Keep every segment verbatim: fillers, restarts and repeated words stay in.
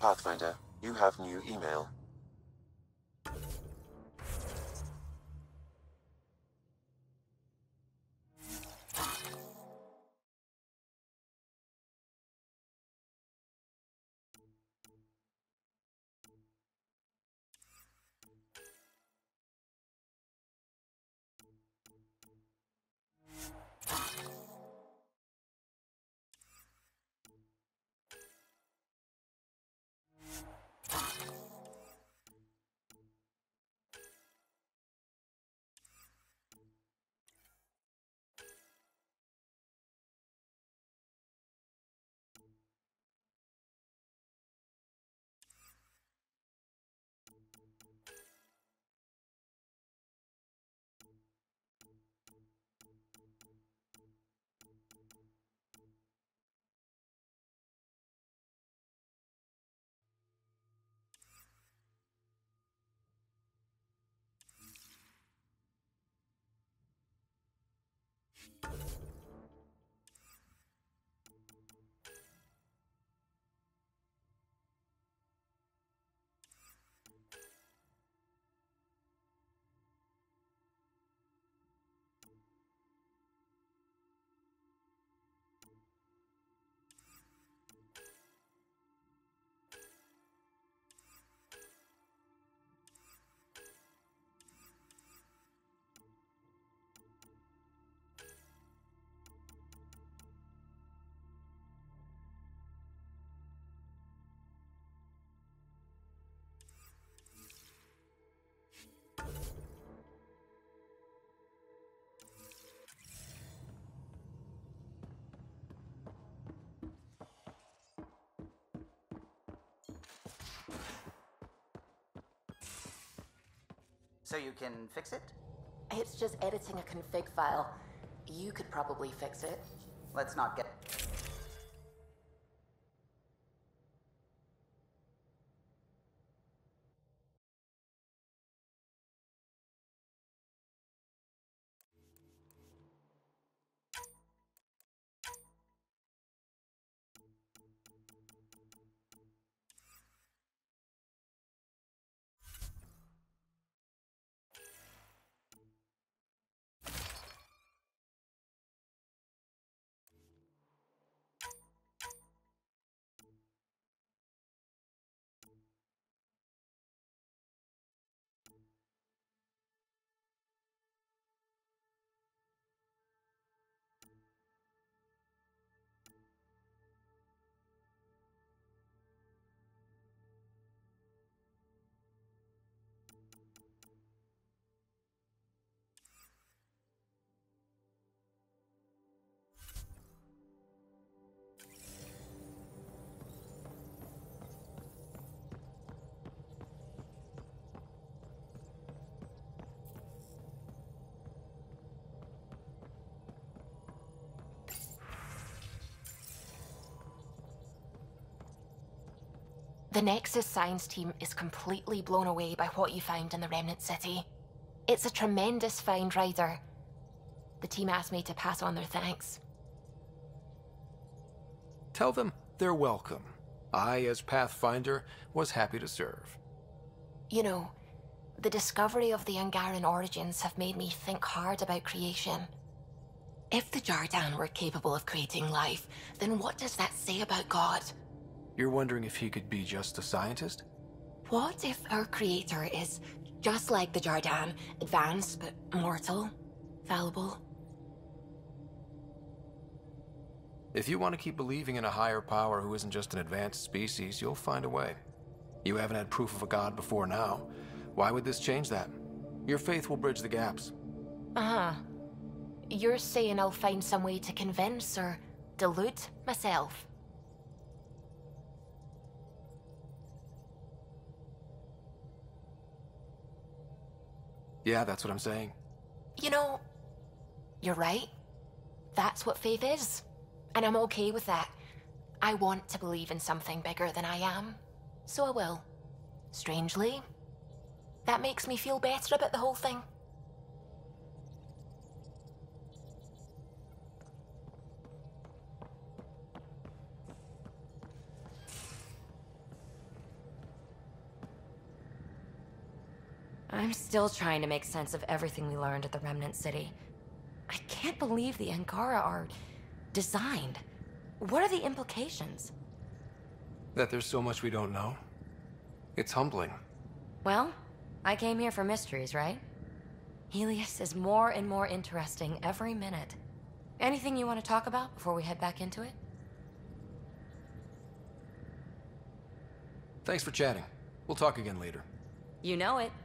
Pathfinder, you have new email. So you can fix it? It's just editing a config file. You could probably fix it. Let's not get... The Nexus science team is completely blown away by what you found in the Remnant City. It's a tremendous find, Ryder. The team asked me to pass on their thanks. Tell them they're welcome. I, as Pathfinder, was happy to serve. You know, the discovery of the Angaran origins have made me think hard about creation. If the Jardan were capable of creating life, then what does that say about God? You're wondering if he could be just a scientist? What if our creator is just like the Jardan, advanced but mortal, fallible? If you want to keep believing in a higher power who isn't just an advanced species, you'll find a way. You haven't had proof of a god before now. Why would this change that? Your faith will bridge the gaps. Uh-huh. You're saying I'll find some way to convince or delude myself? Yeah, that's what I'm saying. You know, you're right. That's what faith is. And I'm okay with that. I want to believe in something bigger than I am. So I will. Strangely, that makes me feel better about the whole thing. I'm still trying to make sense of everything we learned at the Remnant City. I can't believe the Angara are designed. What are the implications? That there's so much we don't know. It's humbling. Well, I came here for mysteries, right? Helios is more and more interesting every minute. Anything you want to talk about before we head back into it? Thanks for chatting. We'll talk again later. You know it.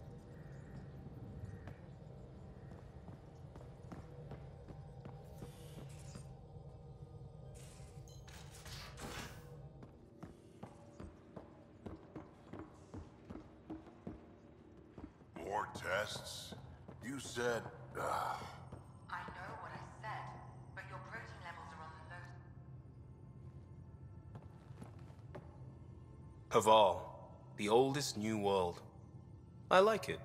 More tests? You said... Uh... I know what I said, but your protein levels are on the low. Havarl, the oldest new world. I like it.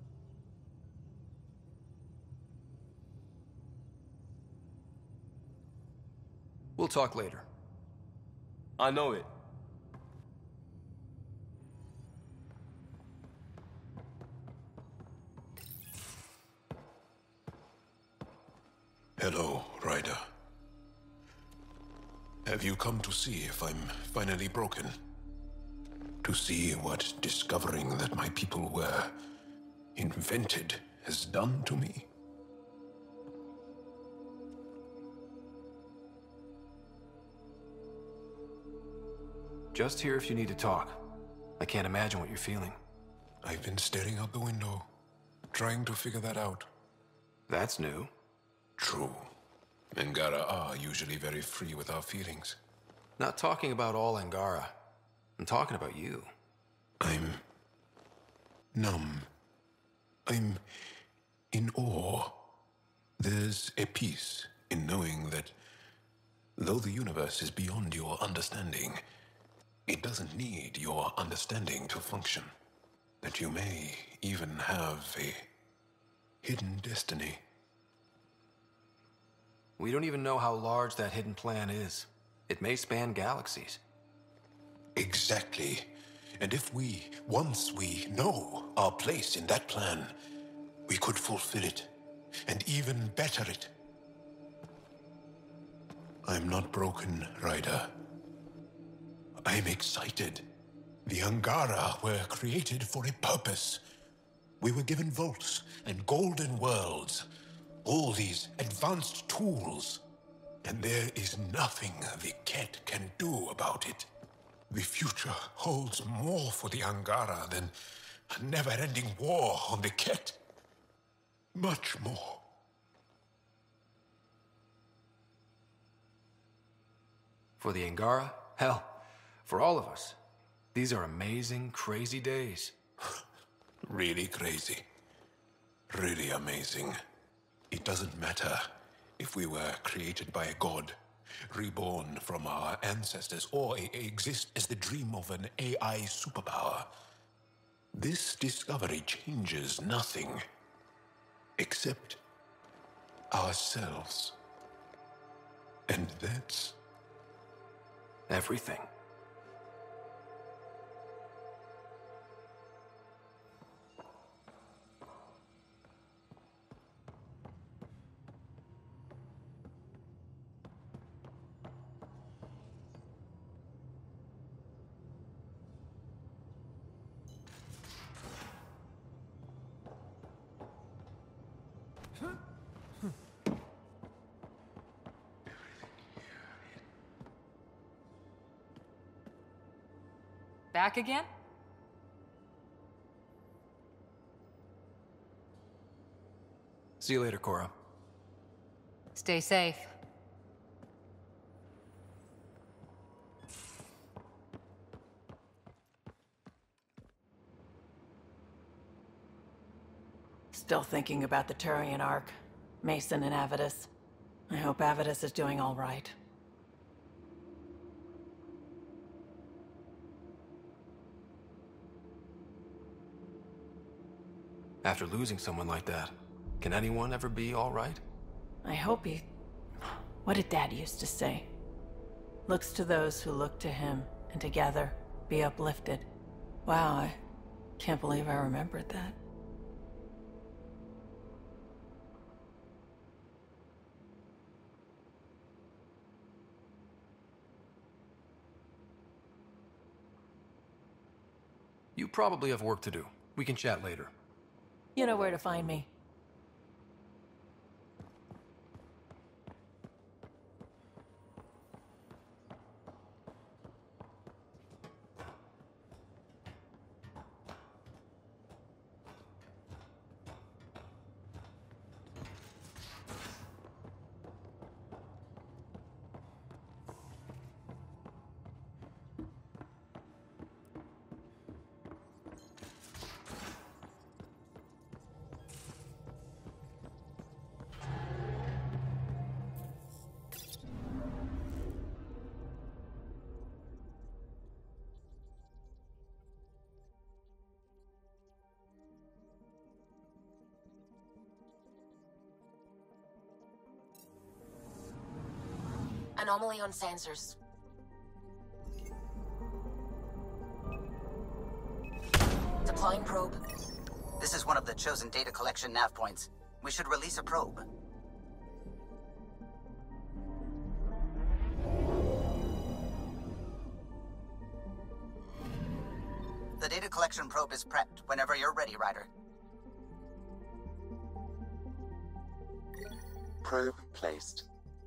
We'll talk later. I know it. Hello, Ryder. Have you come to see if I'm finally broken? To see what discovering that my people were invented has done to me? Just here if you need to talk. I can't imagine what you're feeling. I've been staring out the window, trying to figure that out. That's new. True. Angara are usually very free with our feelings. Not talking about all Angara. I'm talking about you. I'm... numb. I'm in awe. There's a peace in knowing that though the universe is beyond your understanding, it doesn't need your understanding to function. That you may even have a hidden destiny. We don't even know how large that hidden plan is. It may span galaxies. Exactly. And if we, once we know our place in that plan, we could fulfill it, and even better it. I'm not broken, Ryder. I'm excited. The Angara were created for a purpose. We were given vaults and golden worlds. All these advanced tools. And there is nothing the Ket can do about it. The future holds more for the Angara than a never-ending war on the Ket. Much more. For the Angara? Hell, for all of us. These are amazing, crazy days. Really crazy. Really amazing. It doesn't matter if we were created by a god, reborn from our ancestors, or exist as the dream of an A I superpower. This discovery changes nothing except ourselves. And that's everything. Back again? See you later, Cora. Stay safe. Still thinking about the Turian Ark. Mason and Avidus. I hope Avidus is doing all right. After losing someone like that, can anyone ever be all right? I hope he... What did Dad used to say? Looks to those who look to him, and together be uplifted. Wow, I can't believe I remembered that. You probably have work to do. We can chat later. You know where to find me. Anomaly on sensors. Deploying probe. This is one of the chosen data collection nav points. We should release a probe. The data collection probe is prepped whenever you're ready, Ryder. Probe placed.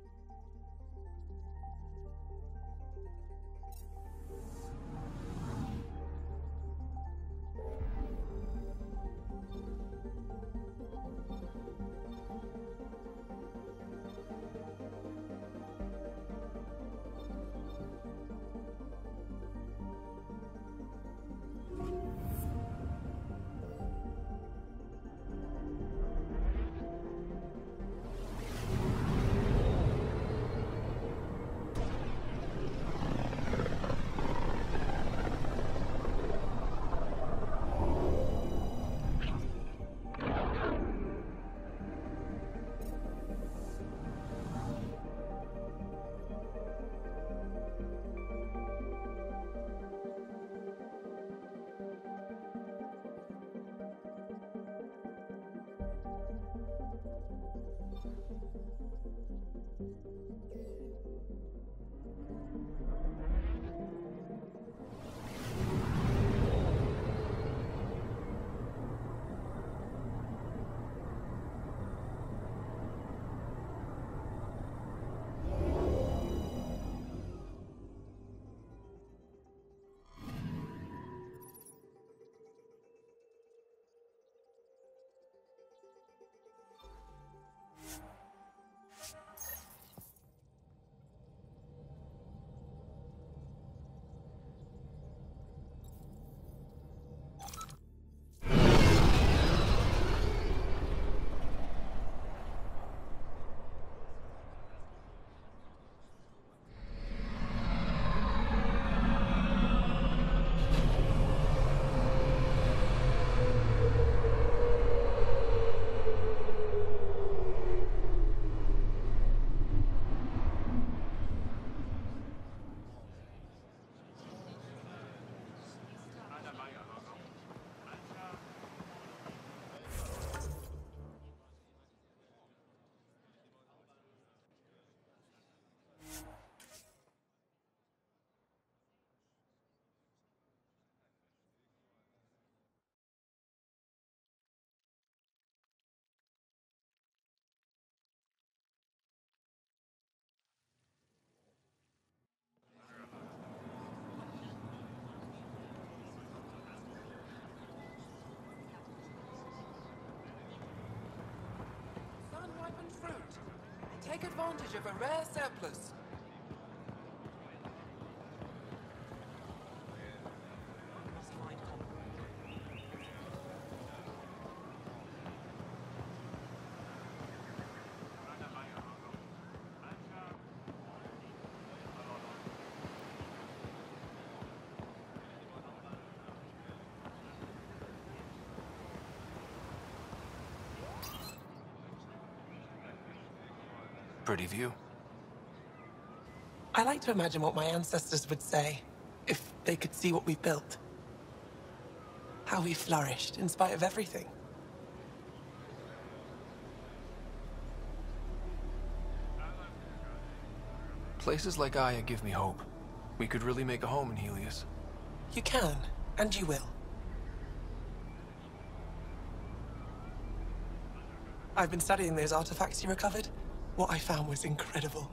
Take advantage of a rare surplus. Pretty view. I like to imagine what my ancestors would say if they could see what we've built. How we flourished in spite of everything. Places like Aya give me hope. We could really make a home in Helios. You can, and you will. I've been studying those artifacts you recovered. What I found was incredible.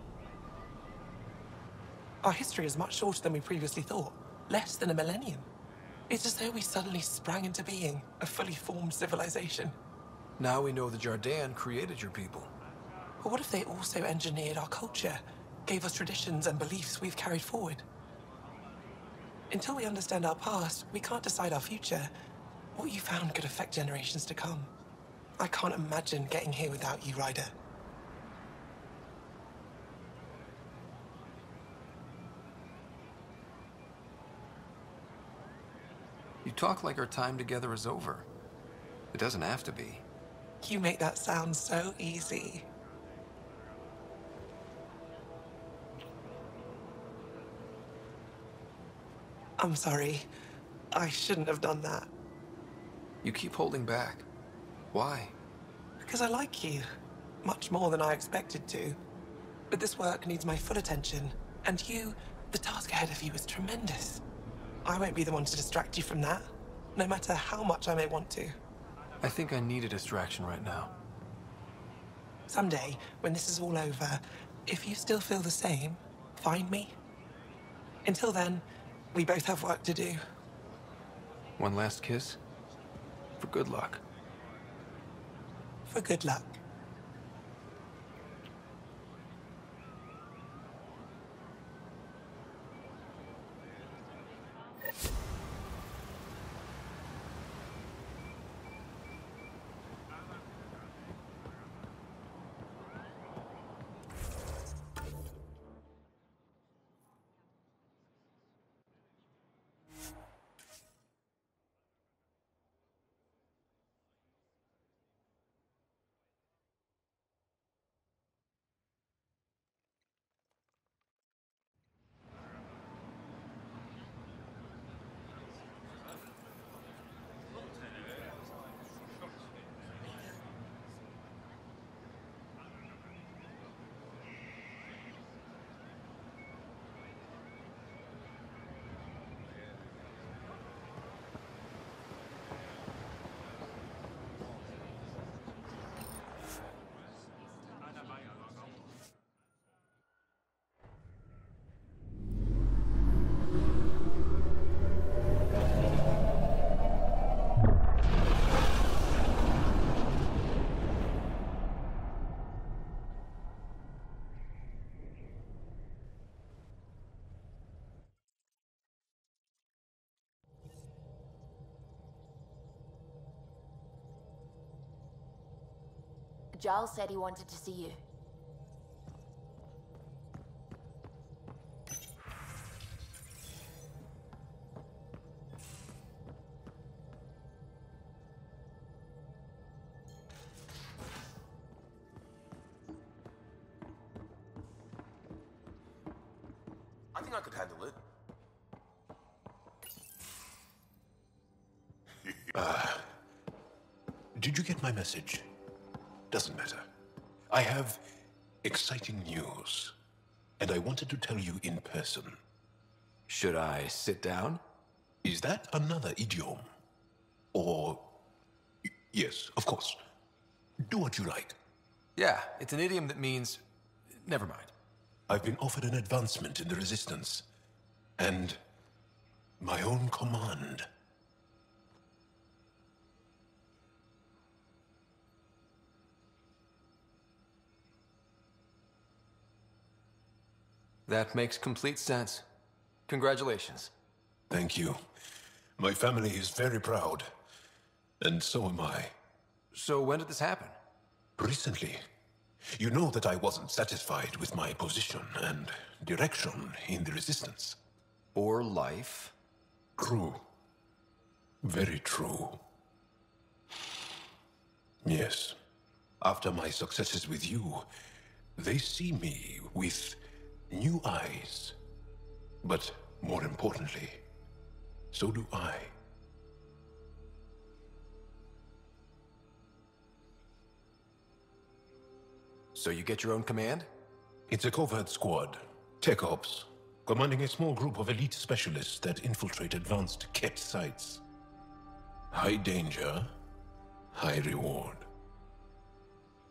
Our history is much shorter than we previously thought. Less than a millennium. It's as though we suddenly sprang into being, a fully formed civilization. Now we know the Jardin created your people. But what if they also engineered our culture? Gave us traditions and beliefs we've carried forward? Until we understand our past, we can't decide our future. What you found could affect generations to come. I can't imagine getting here without you, Ryder. You talk like our time together is over. It doesn't have to be. You make that sound so easy. I'm sorry. I shouldn't have done that. You keep holding back. Why? Because I like you. Much more than I expected to. But this work needs my full attention. And you, the task ahead of you is tremendous. I won't be the one to distract you from that, no matter how much I may want to. I think I need a distraction right now. Someday, when this is all over, if you still feel the same, find me. Until then, we both have work to do. One last kiss? For good luck. For good luck. Giles said he wanted to see you. I think I could handle it. Uh, did you get my message? Doesn't matter. I have exciting news, and I wanted to tell you in person. Should I sit down? Is that another idiom? Or... yes, of course. Do what you like. Yeah, it's an idiom that means... never mind. I've been offered an advancement in the Resistance, and my own command. That makes complete sense. Congratulations. Thank you. My family is very proud, and so am I. So when did this happen? Recently. You know that I wasn't satisfied with my position and direction in the Resistance. Or life. True. Very true. Yes. After my successes with you, they see me with new eyes. But more importantly, so do I. So you get your own command? It's a covert squad, Tech Ops, commanding a small group of elite specialists that infiltrate advanced kept sites. High danger, high reward.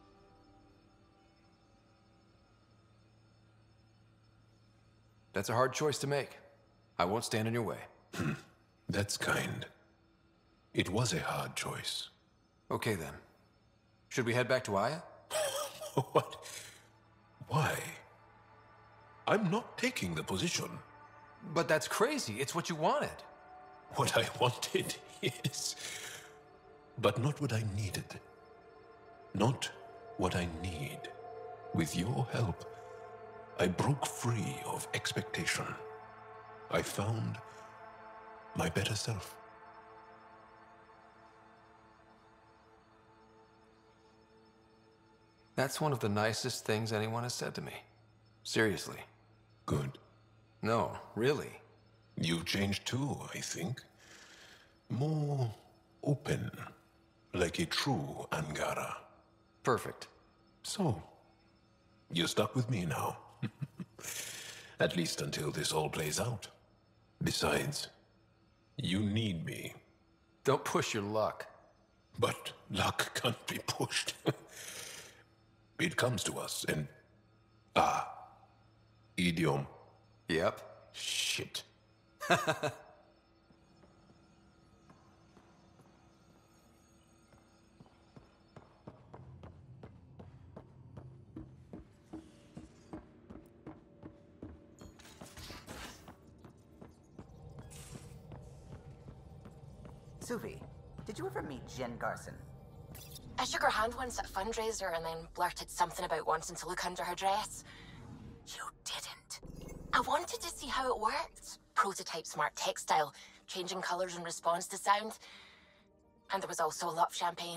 That's a hard choice to make. I won't stand in your way. That's kind. It was a hard choice. Okay then. Should we head back to Aya? What? Why? I'm not taking the position. But that's crazy. It's what you wanted. What I wanted, yes. But not what I needed. Not what I need. With your help, I broke free of expectation. I found my better self. That's one of the nicest things anyone has said to me. Seriously. Good. No, really. You've changed too, I think. More open, like a true Angara. Perfect. So, you're stuck with me now. At least until this all plays out. Besides, you need me. Don't push your luck. But luck can't be pushed. It comes to us, and... Ah. Idiom. Yep. Shit. Suvi, did you ever meet Jen Garson? I shook her hand once at a fundraiser and then blurted something about wanting to look under her dress. You didn't. I wanted to see how it worked. Prototype smart textile, changing colors in response to sound. And there was also a lot of champagne.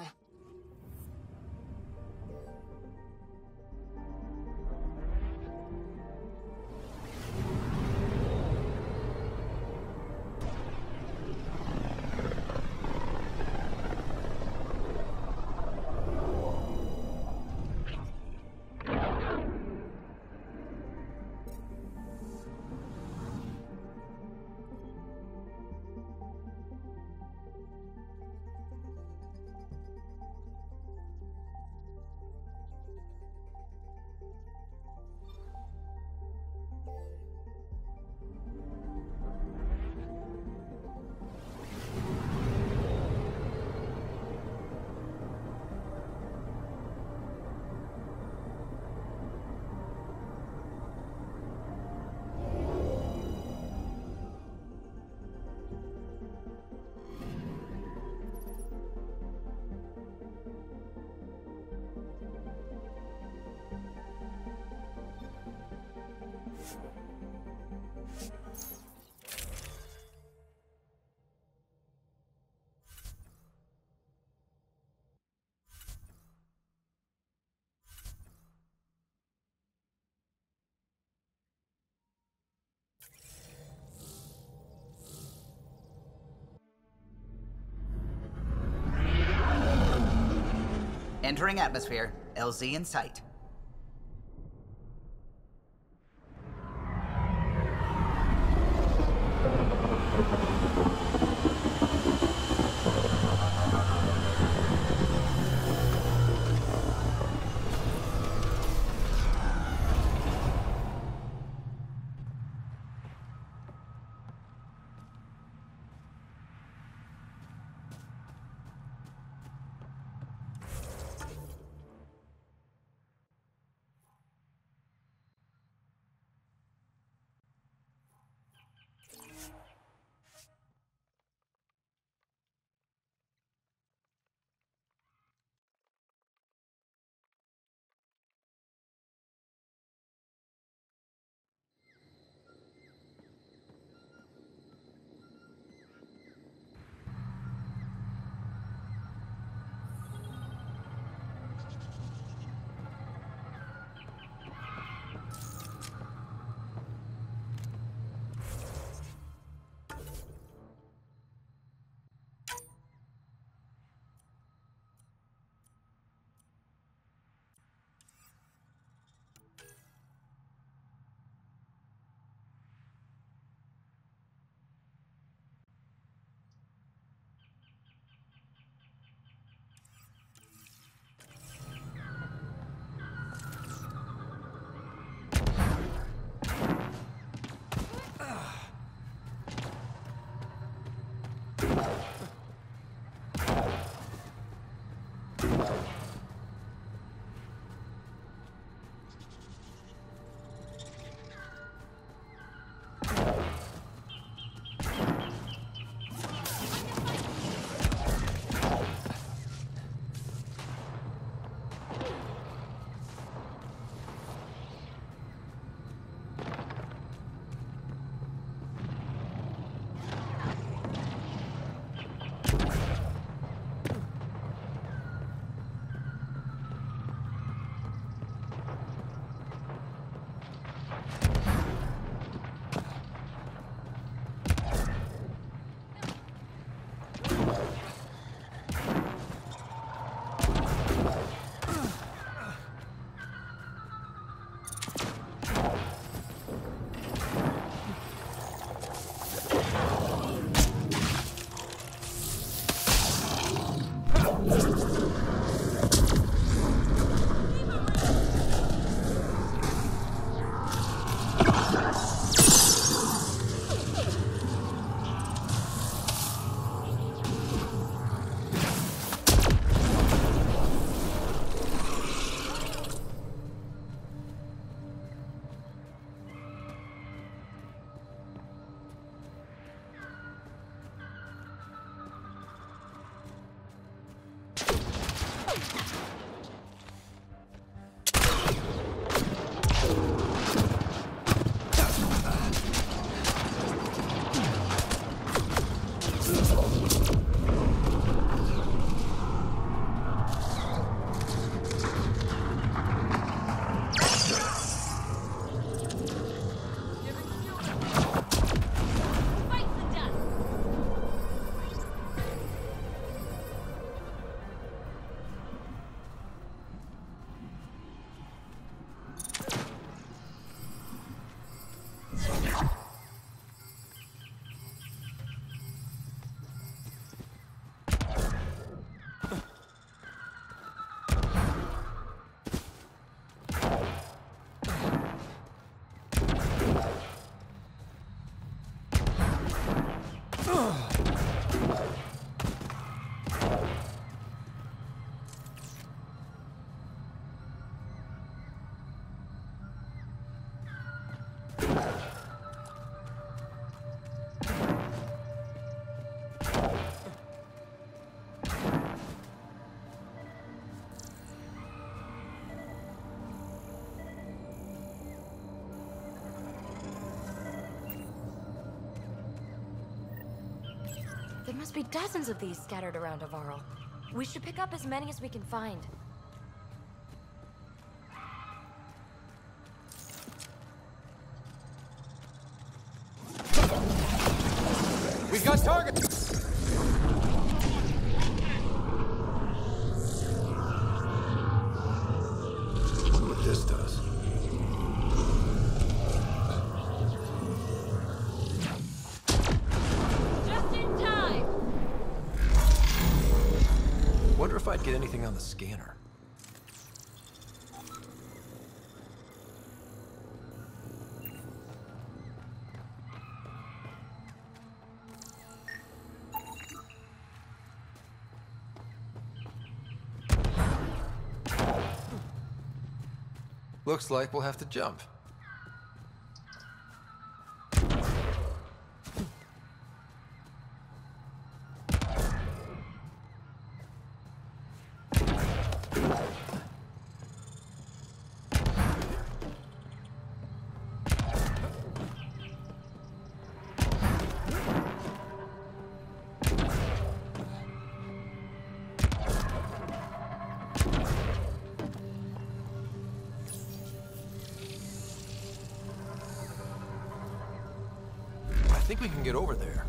Entering atmosphere. L Z in sight. There must be dozens of these scattered around Havarl. We should pick up as many as we can find. We've got targets! Wonder what this does. Wonder if I'd get anything on the scanner. Looks like we'll have to jump. I think we can get over there.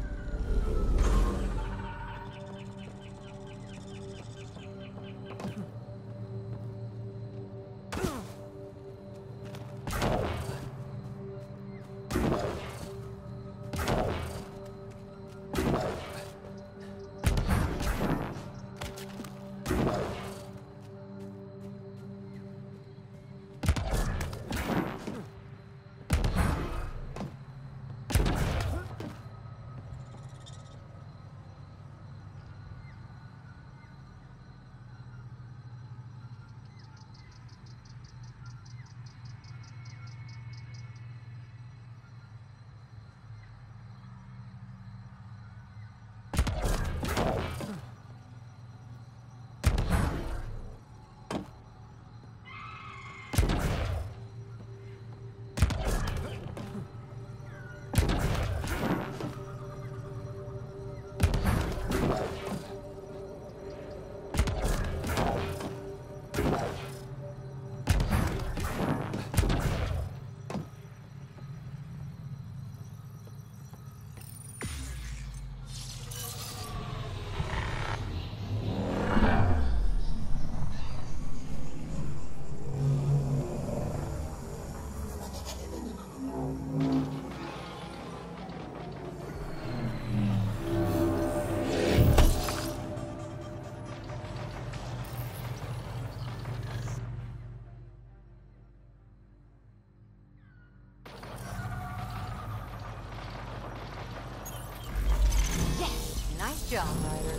Nice job, Ryder.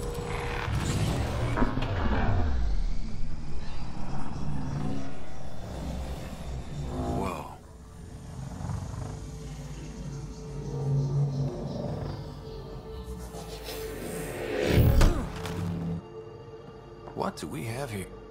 Whoa. What do we have here?